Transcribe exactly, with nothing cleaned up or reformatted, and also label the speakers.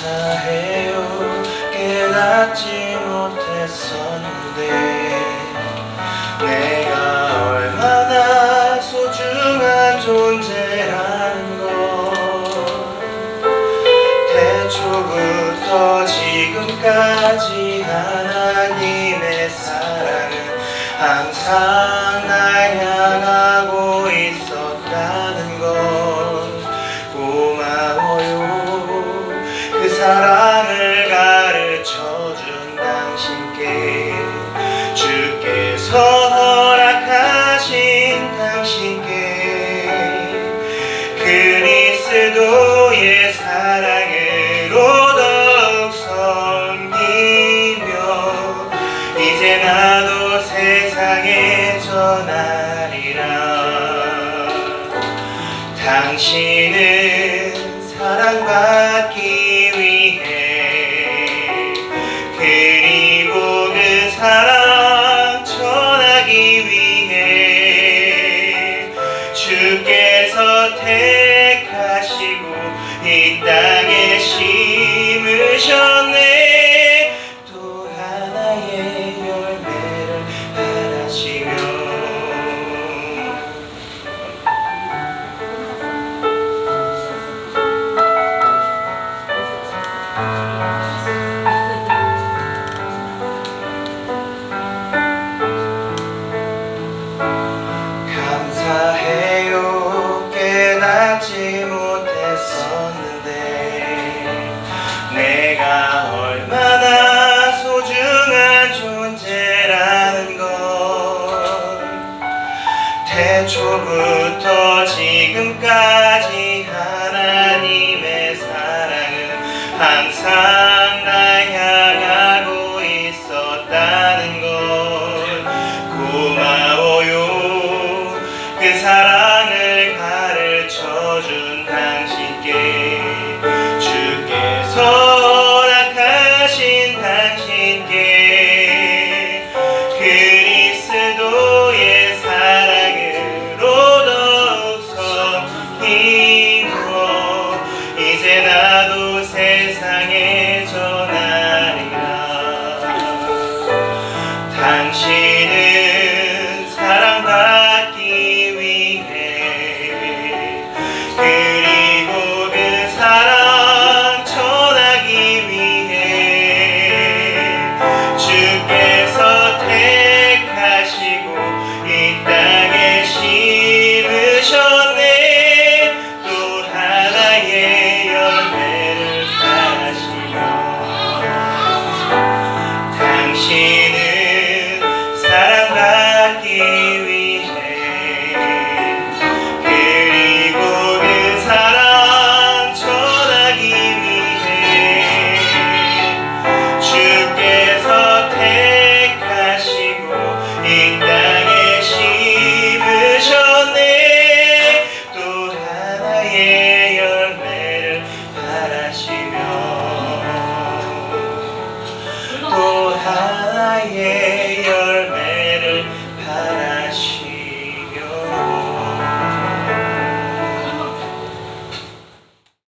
Speaker 1: 감사해요. 깨닫지 못했었는데 내가 얼마나 소중한 존재라는 걸 태초부터 지금까지 하나님의 사랑은 항상 날 향하고 있었다는 걸 고마워요. 그 사랑을 가르쳐준 당신께, 주께서 허락하신 당신께 그리스도의 사랑으로 더욱 섬기며 이제 나도 세상에 전하리라. 당신은 사랑받기 위해 그리고 그 사랑 전하기 위해 주께서 택하시고 이 땅에 심으셨네. 또 하나의 열매를 바라시며 감사해요. 깨닫지 못했었는데 내가 얼마나 소중한 존재라는 걸 태초부터 지금까지 하나님의 사랑은 항상 날 향하고 있었다는 걸 고마워요. 그 사랑을 가르쳐준 당신께, 주께서 허락하신 당신께 그리스도의 사랑으로 더욱 섬기고 이제 나도 세상에 전하리라. 당신은 사랑받기 위해 그리고 그 사랑 전하기 위해 주께서 택하시고 이 땅에 심으셨네. 또 하나의